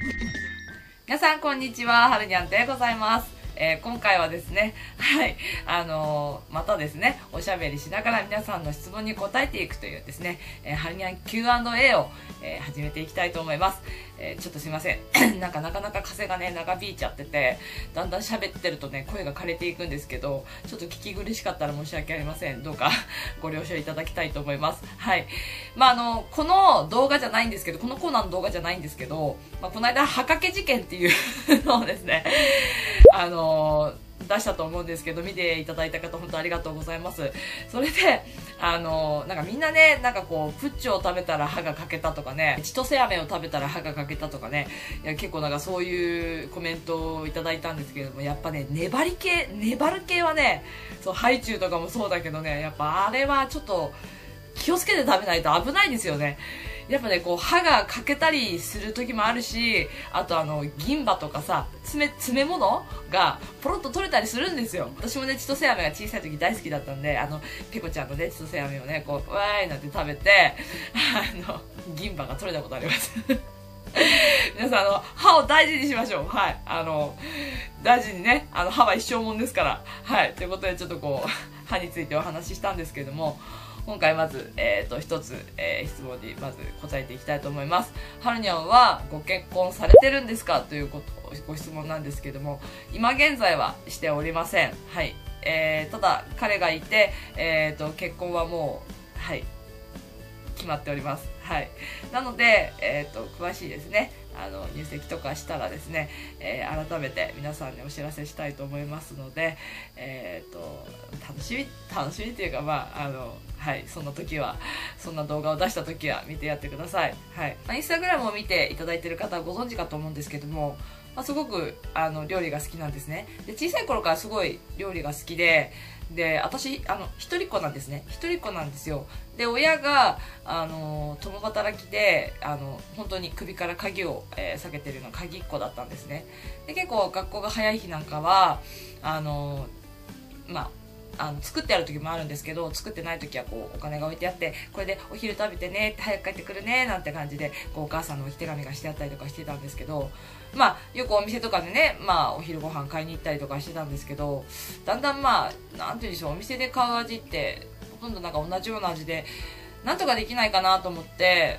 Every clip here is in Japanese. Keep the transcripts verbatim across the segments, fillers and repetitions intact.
皆さんこんにちは、はるにゃんでございます。えー、今回はですね、はい、あのー、またですね、おしゃべりしながら皆さんの質問に答えていくというですね、えー、はるにゃん キューアンドエー を、えー、始めていきたいと思います。えー、ちょっとすいません。なんかなかなか風がね、長引いちゃってて、だんだん喋ってるとね、声が枯れていくんですけど、ちょっと聞き苦しかったら申し訳ありません。どうかご了承いただきたいと思います。はい。まあ、あの、この動画じゃないんですけど、このコーナーの動画じゃないんですけど、まあ、この間、はかけ事件っていうのをですね、あのー、出したと思うんですけど、見ていただいた方本当ありがとうございます。それで、あのー、なんかみんなね、なんかこう、プッチョを食べたら歯が欠けたとかね、千歳飴を食べたら歯が欠けたとかね、いや結構なんかそういうコメントをいただいたんですけれども、やっぱね、粘り系、粘る系はね、そう、ハイチュウとかもそうだけどね、やっぱあれはちょっと気をつけて食べないと危ないですよね。やっぱね、こう歯が欠けたりする時もあるし、あとあの銀歯とかさ、詰め詰め物がポロッと取れたりするんですよ。私もね、千歳飴が小さい時大好きだったんで、あのペコちゃんのね、千歳飴をね、こうわーいなんて食べて、あの銀歯が取れたことあります皆さん、あの歯を大事にしましょう。はい、あの大事にね、あの歯は一生もんですから。はい、ということでちょっとこう歯についてお話ししたんですけれども、今回まず、えー、と一つ、えー、質問にまず答えていきたいと思います。はるにゃんはご結婚されてるんですかということご質問なんですけども、今現在はしておりません。はい、えー、ただ彼がいて、えー、と結婚はもう、はい、決まっております。はい、なので、えー、と詳しいですね、あの入籍とかしたらですね、えー、改めて皆さんにお知らせしたいと思いますので、えー、と楽しみ楽しみっていうか、まああのはい、そんな時はそんな動画を出した時は見てやってください。はい、まあ、インスタグラムを見ていただいている方はご存知かと思うんですけども、まあ、すごくあの料理が好きなんですね。で、小さい頃からすごい料理が好きで、で私あの一人っ子なんですね。一人っ子なんですよ。で、親があの共働きで、あの本当に首から鍵を、えー、下げてるような鍵っ子だったんですね。で、結構学校が早い日なんかはあのまああの作ってある時もあるんですけど、作ってない時はこうお金が置いてあって、これでお昼食べてね、早く帰ってくるねなんて感じでこうお母さんの置き手紙がしてあったりとかしてたんですけど、まあよくお店とかでね、まあお昼ご飯買いに行ったりとかしてたんですけど、だんだんまあなんていうんでしょう、お店で買う味ってほとんどなんか同じような味で、なんとかできないかなと思って、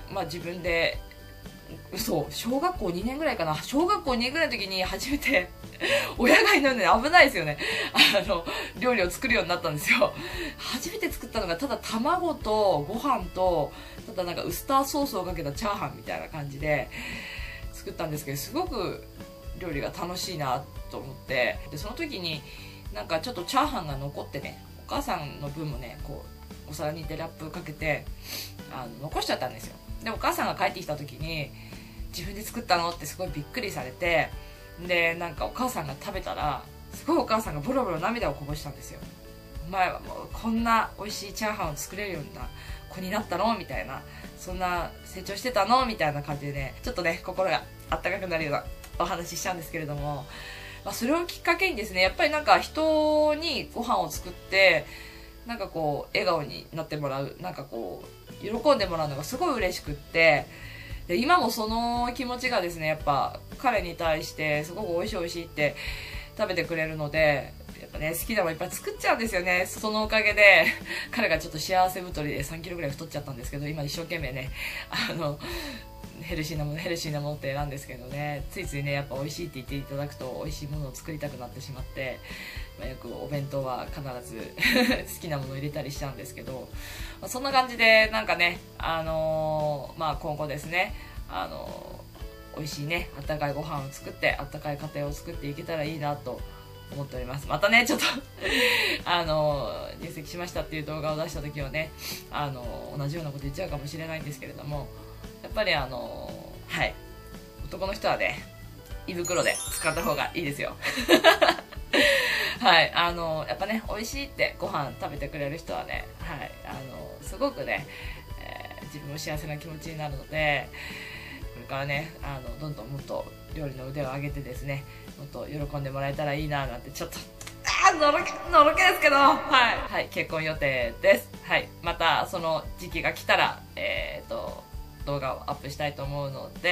まあ自分で、そう小学校にねんぐらいかな、小学校にねんぐらいの時に初めて親がいないので危ないですよね、あの料理を作るようになったんですよ。初めて作ったのがただ卵とご飯と、ただなんかウスターソースをかけたチャーハンみたいな感じで作ったんですけど、すごく料理が楽しいなと思って、でその時になんかちょっとチャーハンが残ってね、お母さんの分もね、こうお皿にでラップかけてあの残しちゃったんですよ。でお母さんが帰ってきた時に、自分で作ったのってすごいびっくりされて、でなんかお母さんが食べたら、すごいお母さんがボロボロ涙をこぼしたんですよ。お前はもうこんな美味しいチャーハンを作れるような子になったのみたいな、そんな成長してたのみたいな感じでね、ちょっとね心があったかくなるようなお話ししたんですけれども、まあ、それをきっかけにですね、やっぱりなんか人にご飯を作って、なんかこう笑顔になってもらう、なんかこう喜んでもらうのがすごい嬉しくって、で今もその気持ちがですね、やっぱ彼に対してすごく美味しい美味しいって食べてくれるので、やっぱね好きなものいっぱい作っちゃうんですよね。そのおかげで彼がちょっと幸せ太りでさんキロぐらい太っちゃったんですけど、今一生懸命ね、あのヘルシーなものヘルシーなものって選んですけどね、ついついねやっぱ美味しいって言っていただくと美味しいものを作りたくなってしまって、まあ、よくお弁当は必ず好きなものを入れたりしちゃうんですけど、まあ、そんな感じでなんかね、あのー、まあ今後ですね、あのー、美味しいねあったかいご飯を作って、あったかい家庭を作っていけたらいいなと思っております。またねちょっとあのー、入籍しましたっていう動画を出した時はね、あのー、同じようなこと言っちゃうかもしれないんですけれども、やっぱりあのー、はい、男の人はね胃袋で使った方がいいですよはい、あのー、やっぱね美味しいってご飯食べてくれる人はね、はい、あのー、すごくね、えー、自分も幸せな気持ちになるので、これからねあのどんどんもっと料理の腕を上げてですね、もっと喜んでもらえたらいいななんて、ちょっとあーのろけのろけですけど、はい、はい、結婚予定です。はい、またその時期が来たらえーと動画をアップしたいと思うので、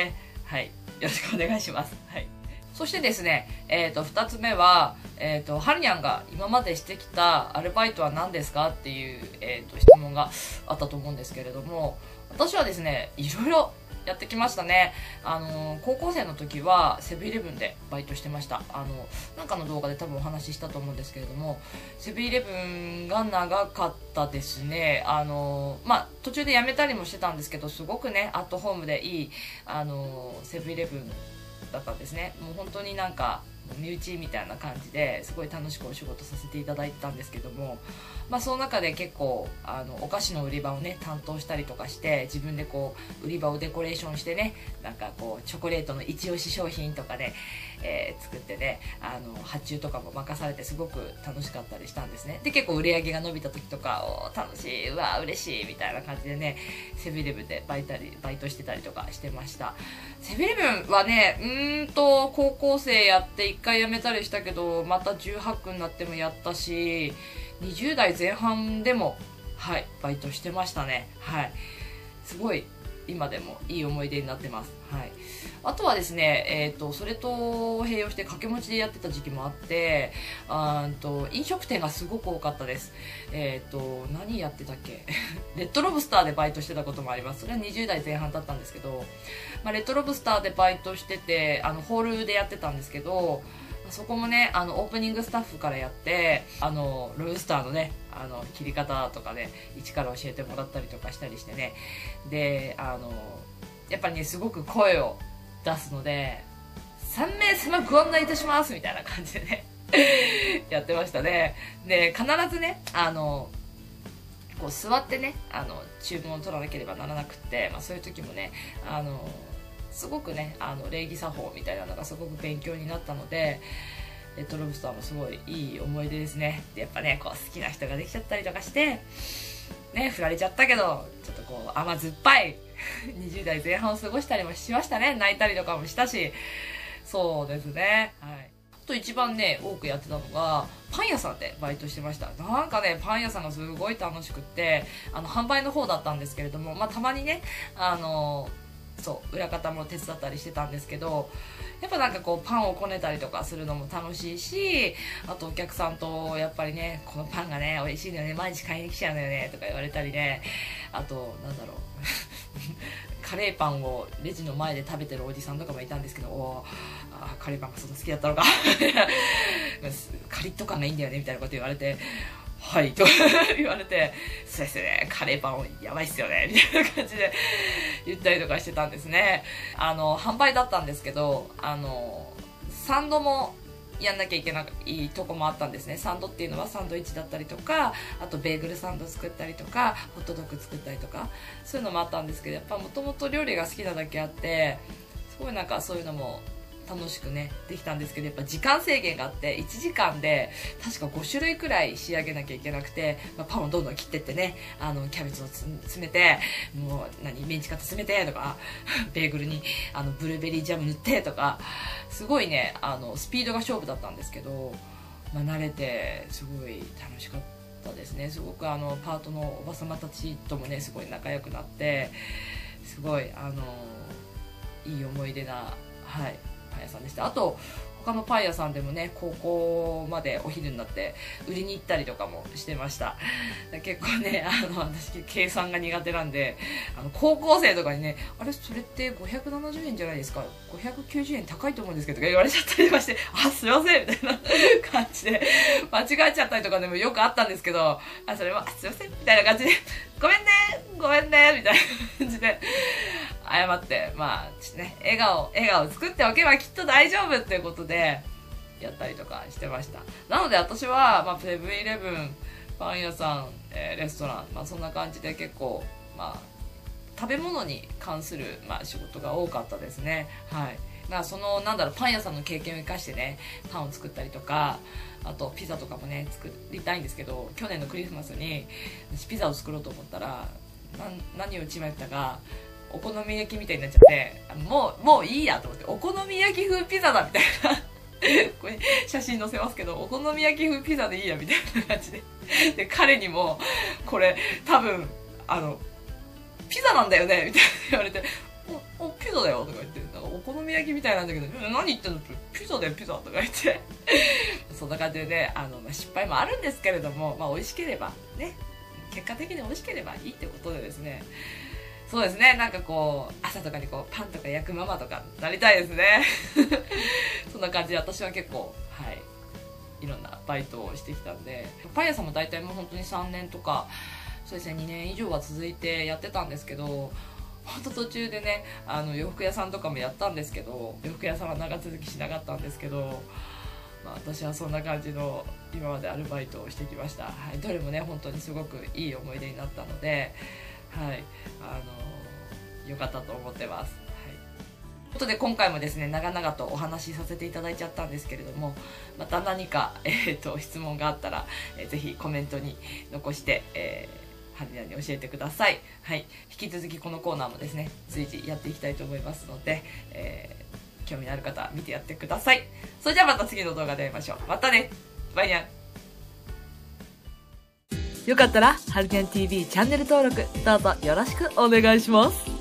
はい、よろしくお願いします。はい。そしてですね、えっと、二つ目は、えっと、はるにゃんが今までしてきたアルバイトは何ですかっていう、えっと、質問があったと思うんですけれども、私はですね、いろいろやってきましたね。あの、高校生の時はセブンイレブンでバイトしてました。あの、なんかの動画で多分お話ししたと思うんですけれども、セブンイレブンが長かったですね。あの、まあ、途中で辞めたりもしてたんですけど、すごくね、アットホームでいい、あの、セブンイレブンだったんですね。もう本当になんか身内みたいな感じですごい楽しくお仕事させていただいてたんですけども、まあ、その中で結構あのお菓子の売り場をね担当したりとかして、自分でこう売り場をデコレーションしてね、なんかこうチョコレートの一押し商品とかで、えー、作ってね、あの発注とかも任されてすごく楽しかったりしたんですね。で結構売り上げが伸びた時とか、お楽しい、うわ嬉しいみたいな感じでね、セブンイレブンでバイタリバイトしてたりとかしてました。セブンイレブンはね、うーんと高校生やっていっかい辞めたりしたけど、またじゅうはっくになってもやったし、にじゅうだいぜん半でもはいバイトしてましたね。はい、すごい今でもいい思い出になってます。はい、あとはですね、えーと、それと併用して掛け持ちでやってた時期もあって、あーと飲食店がすごく多かったです。えーと何やってたっけレッドロブスターでバイトしてたこともあります。それはにじゅうだいぜん半だったんですけど、まあ、レッドロブスターでバイトしてて、あのホールでやってたんですけど、そこもね、あのオープニングスタッフからやって、あのロブスターのね、あの切り方とかね一から教えてもらったりとかしたりしてね、であのやっぱりねすごく声を出すので、さんめいさまご案内いたしますみたいな感じでねやってましたね。で必ずね、あのこう座ってね、あの注文を取らなければならなくって、まあ、そういう時もね、あのすごくね、あの礼儀作法みたいなのがすごく勉強になったので、レッドロブスターもすごいいい思い出ですね。でやっぱね、こう好きな人ができちゃったりとかしてね、振られちゃったけどちょっとこう甘酸っぱいにじゅうだいぜん半を過ごしたりもしましたね。泣いたりとかもしたし、そうですね。はい、あと一番ね多くやってたのがパン屋さんでバイトしてました。なんかねパン屋さんがすごい楽しくって、あの販売の方だったんですけれども、まあたまにね、あのそう裏方も手伝ったりしてたんですけど、やっぱなんかこうパンをこねたりとかするのも楽しいし、あとお客さんとやっぱりね、このパンがね美味しいのよね、毎日買いに来ちゃうのよねとか言われたりね、あとなんだろうカレーパンをレジの前で食べてるおじさんとかもいたんですけど、おあカレーパンがそんな好きだったのかカリッと感がいいんだよねみたいなこと言われて、はいと言われて、そうですね、カレーパンやばいっすよねみたいな感じで言ったりとかしてたんですね。あの販売だったんですけど、あのサンドもやんなきゃいけないとこもあったんですね。サンドっていうのはサンドイッチだったりとか、あとベーグルサンド作ったりとか、ホットドッグ作ったりとか、そういうのもあったんですけど、やっぱもともと料理が好きなだけあって、すごいなんかそういうのも楽しくねできたんですけど、やっぱ時間制限があっていちじかんで確かごしゅるいくらい仕上げなきゃいけなくて、まあ、パンをどんどん切ってってね、あのキャベツをつ詰めて、もう何メンチカツ詰めてとか、ベーグルにあのブルーベリージャム塗ってとか、すごいねあのスピードが勝負だったんですけど、まあ、慣れてすごい楽しかったですね。すごくあのパートのおばさまたちともねすごい仲良くなって、すごいあのいい思い出な、はい、パン屋さんでした。あと他のパン屋さんでもね、高校までお昼になって売りに行ったりとかもしてました。結構ね、あの私計算が苦手なんで、あの高校生とかにね、あれそれってごひゃくななじゅうえんじゃないですか、ごひゃくきゅうじゅうえん高いと思うんですけどとか言われちゃったりとかして、あすいませんみたいな感じで間違えちゃったりとかでもよくあったんですけど、あそれもあすいませんみたいな感じでごめんねごめんねみたいな感じで謝って、まあちょっとね、笑顔笑顔作っておけばきっと大丈夫っていうことでやったりとかしてました。なので私は、まあ、セブンイレブン、パン屋さん、えー、レストラン、まあ、そんな感じで結構、まあ、食べ物に関する、まあ、仕事が多かったですね。はい。だからそのなんだろう、パン屋さんの経験を生かしてねパンを作ったりとか、あとピザとかもね作りたいんですけど、去年のクリスマスに私ピザを作ろうと思ったら何を一枚言ったかお好み焼きみたいになっちゃって、もうもういいやと思って、お好み焼き風ピザだみたいなこれ写真載せますけど、お好み焼き風ピザでいいやみたいな感じで、で彼にもこれ多分あのピザなんだよねみたいな言われて、おおピザだよとか言って、なんかお好み焼きみたいなんだけど、何言ってんの、ピザだよピザとか言ってそんな感じでね、あの、まあ、失敗もあるんですけれども、まあ、美味しければね、結果的に美味しければいいってことでですね、そうですね、なんかこう朝とかにこうパンとか焼くママとかなりたいですねそんな感じで私は結構はいいろんなバイトをしてきたんで、パン屋さんも大体もう本当にさんねんとかそうですねにねん以上は続いてやってたんですけど、本当途中でねあの洋服屋さんとかもやったんですけど、洋服屋さんは長続きしなかったんですけど、まあ、私はそんな感じの今までアルバイトをしてきました、はい、どれもね本当にすごくいい思い出になったので、はい、あの良かったと思ってます。はい、ということで今回もですね長々とお話しさせていただいちゃったんですけれども、また何か、えー、と質問があったら、えー、ぜひコメントに残して、えー、はるにゃんに教えてください。はい、引き続きこのコーナーもですね随時やっていきたいと思いますので、えー興味のある方は見てやってください。それじゃあまた次の動画で会いましょう。またね、バイニャン。よかったらはるにゃん ティーブイ チャンネル登録どうぞよろしくお願いします。